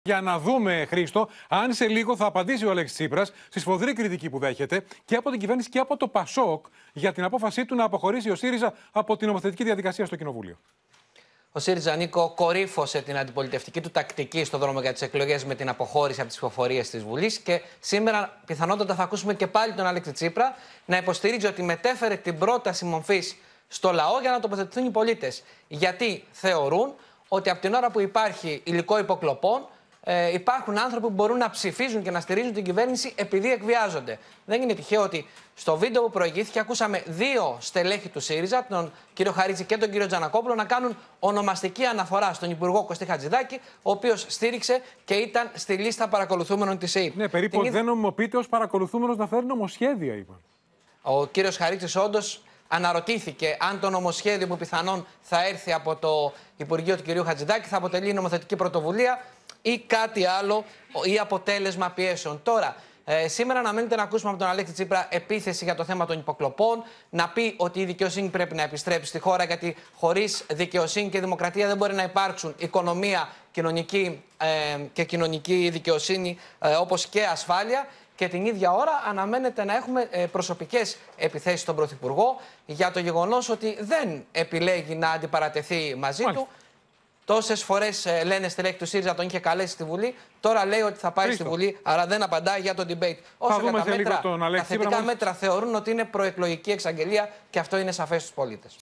Για να δούμε, Χρήστο, αν σε λίγο θα απαντήσει ο Αλέξης Τσίπρας στη σφοδρή κριτική που δέχεται και από την κυβέρνηση και από το ΠΑΣΟΚ για την απόφασή του να αποχωρήσει ο ΣΥΡΙΖΑ από την νομοθετική διαδικασία στο Κοινοβούλιο. Ο ΣΥΡΙΖΑ, Νίκο, κορύφωσε την αντιπολιτευτική του τακτική στο δρόμο για τις εκλογές με την αποχώρηση από τις ψηφοφορίες της Βουλής και σήμερα πιθανότατα θα ακούσουμε και πάλι τον Αλέξη Τσίπρα να υποστηρίζει ότι μετέφερε την πρόταση μορφής στο λαό για να τοποθετηθούν οι πολίτες. Γιατί θεωρούν ότι από την ώρα που υπάρχει υλικό υποκλοπών, υπάρχουν άνθρωποι που μπορούν να ψηφίζουν και να στηρίζουν την κυβέρνηση επειδή εκβιάζονται. Δεν είναι τυχαίο ότι στο βίντεο που προηγήθηκε ακούσαμε δύο στελέχη του ΣΥΡΙΖΑ, τον κύριο Χαρίτση και τον κύριο Τζανακόπουλο, να κάνουν ονομαστική αναφορά στον Υπουργό Κωστή Χατζηδάκη, ο οποίος στήριξε και ήταν στη λίστα παρακολουθούμενων της ΕΕΠ. Ναι, περίπου δεν νομιμοποιείται ως παρακολουθούμενος να φέρει νομοσχέδια, είπαν. Ο κύριος Χαρίτσης όντως αναρωτήθηκε αν το νομοσχέδιο που πιθανόν θα έρθει από το Υπουργείο του κυρίου Χατζηδάκη θα αποτελεί νομοθετική πρωτοβουλία ή κάτι άλλο ή αποτέλεσμα πιέσεων. Τώρα, σήμερα αναμένεται να ακούσουμε από τον Αλέξη Τσίπρα επίθεση για το θέμα των υποκλοπών, να πει ότι η δικαιοσύνη πρέπει να επιστρέψει στη χώρα, γιατί χωρίς δικαιοσύνη και δημοκρατία δεν μπορεί να υπάρξουν οικονομία, κοινωνική και κοινωνική δικαιοσύνη, όπως και ασφάλεια. Και την ίδια ώρα αναμένεται να έχουμε προσωπικές επιθέσεις στον Πρωθυπουργό για το γεγονός ότι δεν επιλέγει να αντιπαρατεθεί μαζί του. Τόσες φορές λένε στελέχη του ΣΥΡΙΖΑ τον είχε καλέσει στη Βουλή. Τώρα λέει ότι θα πάει στη Βουλή, αλλά δεν απαντάει για το debate. Όσο τα θετικά μέτρα θεωρούν ότι είναι προεκλογική εξαγγελία και αυτό είναι σαφές στους πολίτες.